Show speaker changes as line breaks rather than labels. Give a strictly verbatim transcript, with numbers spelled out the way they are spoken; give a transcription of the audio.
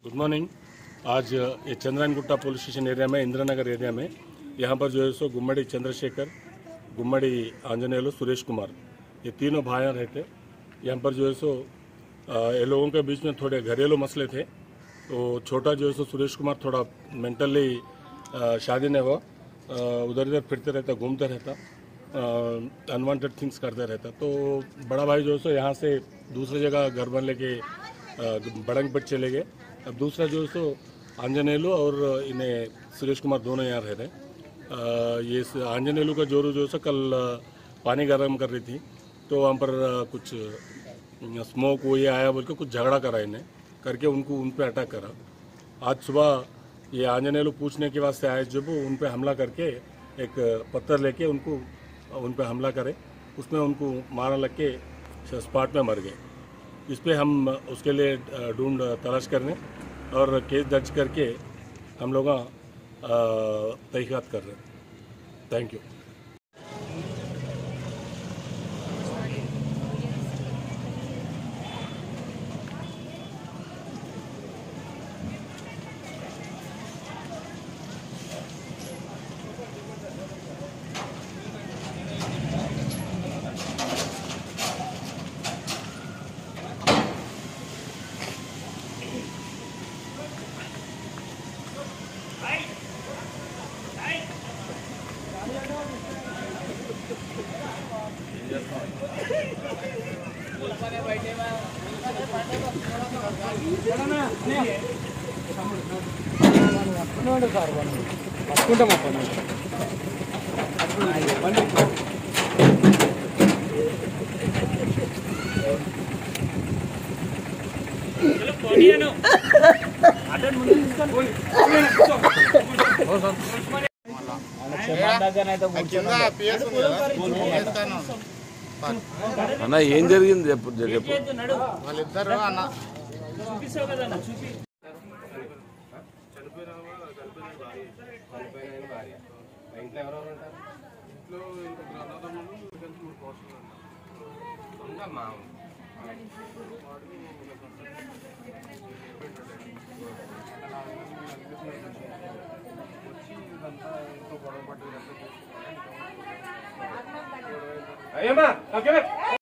Good morning. आज ये Chandrayan Gutta police station area में इंदिरा नगर एरिया में यहाँ पर जो है सो गुम्मड़ी चंद्रशेखर, गुम्मड़ी आंजनेयलु, सुरेश कुमार, ये तीनों भाई रहते। यहाँ पर जो है सो ये लोगों के बीच में थोड़े घरेलू मसले थे। तो छोटा जो है सो सुरेश कुमार थोड़ा मेंटली शादी नहीं हुआ, उधर इधर फिरते रहता, घूमते रहता, अनवांटेड थिंग्स करते रहता। तो बड़ा भाई जो है सो यहाँ से दूसरी जगह घर बन लेके बड़ंगपेट चले गए। अब दूसरा जो है सो आंजनेयलु और इन्हें सुरेश कुमार दोनों यहाँ रह रहे हैं। ये आंजनेयलु का जोरू जो है सो कल पानी गर्म कर रही थी, तो वहाँ पर कुछ स्मोक वो ये आया बोल के कुछ झगड़ा करा इन्हें करके उनको उन पे अटैक करा। आज सुबह ये आंजनेयलु पूछने के वास्ते आए, जब उन पे हमला करके एक पत्थर लेके उनको उन पे हमला करे, उसमें उनको मारा लग के स्पॉट में मर गए। इस पर हम उसके लिए ढूंढ तलाश करने और केस दर्ज करके हम लोग तहकीकात कर रहे हैं। Thank you.
అన్న ఏం జరిగింది చెప్పు చెప్పు
వాళ్ళిద్దరు అన్న ఇంట్లో ఎవరెవరు ఉంటారు? ఇంట్లో మా వచ్చి ఇదంతా ఇంట్లో గొడవ పట్టి అయ్యమ్మా